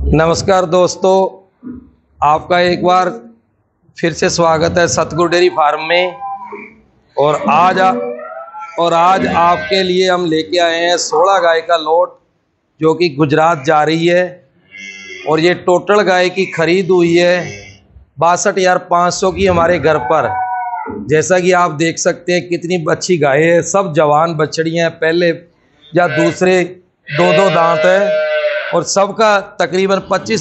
नमस्कार दोस्तों, आपका एक बार फिर से स्वागत है सतगुरु डेयरी फार्म में। और आज आपके लिए हम लेके आए हैं 16 गाय का लोट जो कि गुजरात जा रही है। और ये टोटल गाय की खरीद हुई है 62,500 की हमारे घर पर। जैसा कि आप देख सकते हैं कितनी अच्छी गाय है, सब जवान बछड़ियाँ हैं, पहले या दूसरे दो दांत है और सबका तकरीबन 25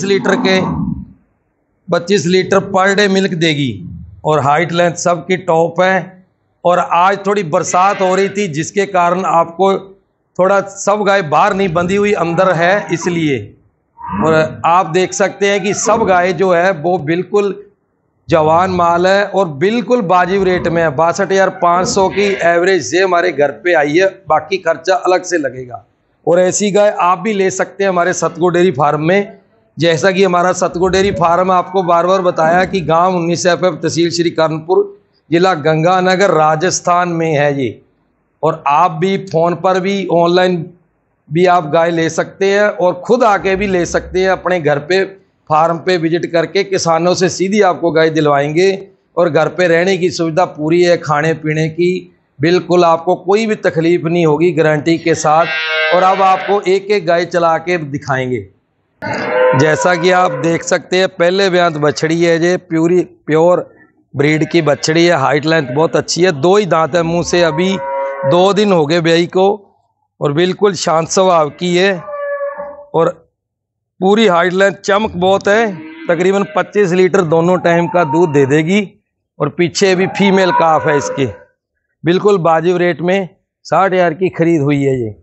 लीटर पर डे मिल्क देगी। और हाइट लेंथ सबकी टॉप है। और आज थोड़ी बरसात हो रही थी जिसके कारण आपको थोड़ा सब गाय बाहर नहीं बंधी हुई, अंदर है इसलिए। और आप देख सकते हैं कि सब गाय जो है वो बिल्कुल जवान माल है और बिल्कुल वाजिब रेट में है। 62,500 की एवरेज से हमारे घर पे आई है, बाकी खर्चा अलग से लगेगा। और ऐसी गाय आप भी ले सकते हैं हमारे सतगुरु डेयरी फार्म में। जैसा कि हमारा सतगुरु डेयरी फार्म आपको बार बार बताया कि गांव 19 FF, तहसील श्री कर्णपुर, जिला गंगानगर, राजस्थान में है ये। और आप भी फ़ोन पर भी ऑनलाइन भी आप गाय ले सकते हैं और ख़ुद आके भी ले सकते हैं। अपने घर पे फार्म पे विजिट करके किसानों से सीधी आपको गाय दिलवाएंगे। और घर पे रहने की सुविधा पूरी है, खाने पीने की बिल्कुल आपको कोई भी तकलीफ नहीं होगी, गारंटी के साथ। और अब आपको एक एक गाय चला के दिखाएंगे। जैसा कि आप देख सकते हैं पहले ब्यांत बछड़ी है, ये प्योर ब्रीड की बछड़ी है। हाइट लेंथ बहुत अच्छी है, 2 ही दांत है मुंह से, अभी 2 दिन हो गए ब्याई को। और बिल्कुल शांत स्वभाव की है और पूरी हाइट लेंथ, चमक बहुत है। तकरीबन 25 लीटर दोनों टाइम का दूध दे देगी। और पीछे भी फीमेल काफ है इसके। बिल्कुल वाजिब रेट में 60,000 की खरीद हुई है ये।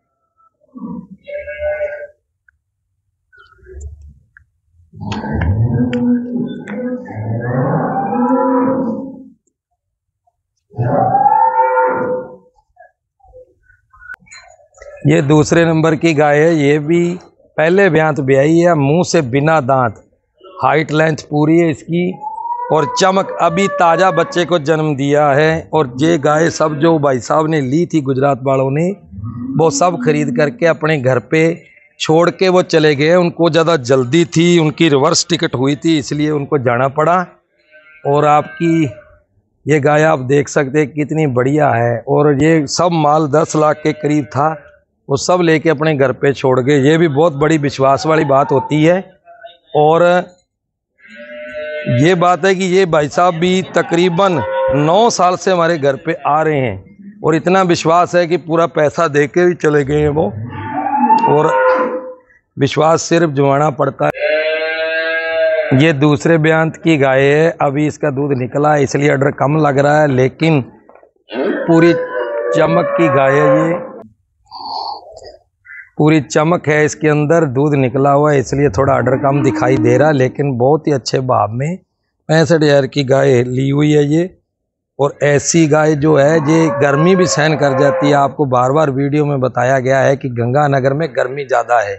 ये दूसरे नंबर की गाय है, ये भी पहले ब्यांत ब्याई है, मुंह से बिना दांत। हाइट लेंथ पूरी है इसकी और चमक, अभी ताज़ा बच्चे को जन्म दिया है। और ये गाय सब जो भाई साहब ने ली थी गुजरात वालों ने, वो सब खरीद करके अपने घर पे छोड़ के वो चले गए। उनको ज़्यादा जल्दी थी, उनकी रिवर्स टिकट हुई थी, इसलिए उनको जाना पड़ा। और आपकी ये गाय आप देख सकते हैं कितनी बढ़िया है। और ये सब माल 10 लाख के करीब था, वो सब लेके अपने घर पे छोड़ गए। ये भी बहुत बड़ी विश्वास वाली बात होती है। और ये बात है कि ये भाई साहब भी तकरीबन 9 साल से हमारे घर पे आ रहे हैं और इतना विश्वास है कि पूरा पैसा दे के भी चले गए हैं वो। और विश्वास सिर्फ जमाना पड़ता है। ये दूसरे ब्यांत की गाय है, अभी इसका दूध निकला है इसलिए ऑर्डर कम लग रहा है, लेकिन पूरी चमक की गाय है। ये पूरी चमक है इसके अंदर, दूध निकला हुआ है इसलिए थोड़ा ऑर्डर कम दिखाई दे रहा है, लेकिन बहुत ही अच्छे भाव में 65,000 की गाय ली हुई है ये। और ऐसी गाय जो है ये गर्मी भी सहन कर जाती है। आपको बार बार वीडियो में बताया गया है कि गंगानगर में गर्मी ज़्यादा है।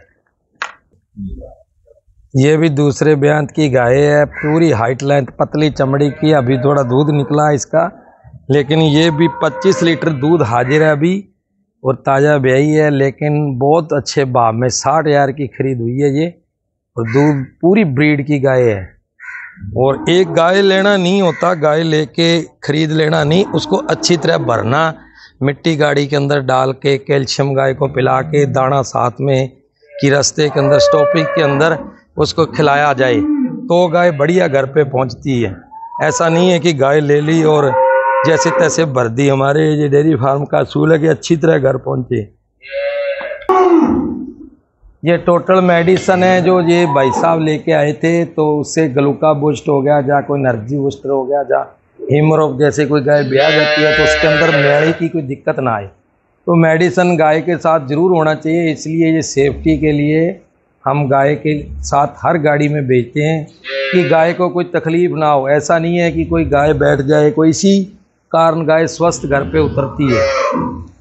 ये भी दूसरे ब्यांत की गाय है, पूरी हाइट लेंथ, पतली चमड़ी की, अभी थोड़ा दूध निकला है इसका, लेकिन ये भी 25 लीटर दूध हाजिर है अभी और ताज़ा ब्याई है। लेकिन बहुत अच्छे भाव में 60,000 की खरीद हुई है ये। और दूध पूरी ब्रीड की गाय है। और एक गाय लेना नहीं होता, गाय लेके खरीद लेना नहीं, उसको अच्छी तरह भरना, मिट्टी गाड़ी के अंदर डाल के, कैल्शियम गाय को पिला के, दाना साथ में कि रास्ते के अंदर स्टॉपिंग के अंदर उसको खिलाया जाए तो गाय बढ़िया घर पे पहुंचती है। ऐसा नहीं है कि गाय ले ली और जैसे तैसे भर दी। हमारे ये डेयरी फार्म का असूल है कि अच्छी तरह घर पहुंचे। ये टोटल मेडिसन है जो ये भाई साहब लेके आए थे, तो उससे ग्लूका बूस्ट हो गया, जा कोई एनर्जी बूस्टर हो गया, जा हीमोरोग, जैसे कोई गाय ब्याह जाती है तो उसके अंदर मैड़े की कोई दिक्कत ना आए, तो मेडिसन गाय के साथ ज़रूर होना चाहिए। इसलिए ये सेफ्टी के लिए हम गाय के साथ हर गाड़ी में भेजते हैं कि गाय को कोई तकलीफ ना हो। ऐसा नहीं है कि कोई गाय बैठ जाए, कोई इसी कारण गाय स्वस्थ घर पे उतरती है।